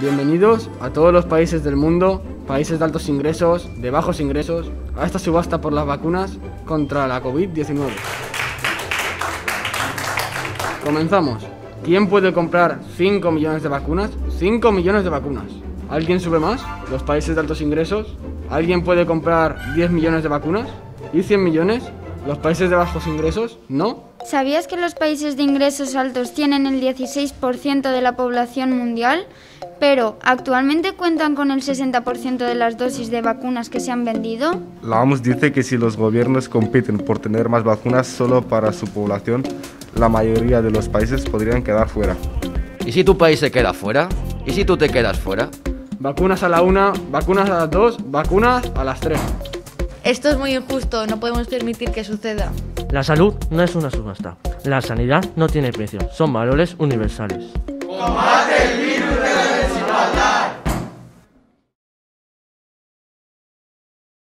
Bienvenidos a todos los países del mundo, países de altos ingresos, de bajos ingresos, a esta subasta por las vacunas contra la COVID-19. Comenzamos. ¿Quién puede comprar 5 millones de vacunas? 5 millones de vacunas. ¿Alguien sube más? ¿Los países de altos ingresos? ¿Alguien puede comprar 10 millones de vacunas? ¿Y 100 millones? ¿Los países de bajos ingresos? ¿No? ¿Sabías que los países de ingresos altos tienen el 16% de la población mundial? Pero, ¿actualmente cuentan con el 60% de las dosis de vacunas que se han vendido? La OMS dice que si los gobiernos compiten por tener más vacunas solo para su población, la mayoría de los países podrían quedar fuera. ¿Y si tu país se queda fuera? ¿Y si tú te quedas fuera? Vacunas a la 1, vacunas a las 2, vacunas a las 3. Esto es muy injusto, no podemos permitir que suceda. La salud no es una subasta. La sanidad no tiene precio, son valores universales. ¡Combate el virus!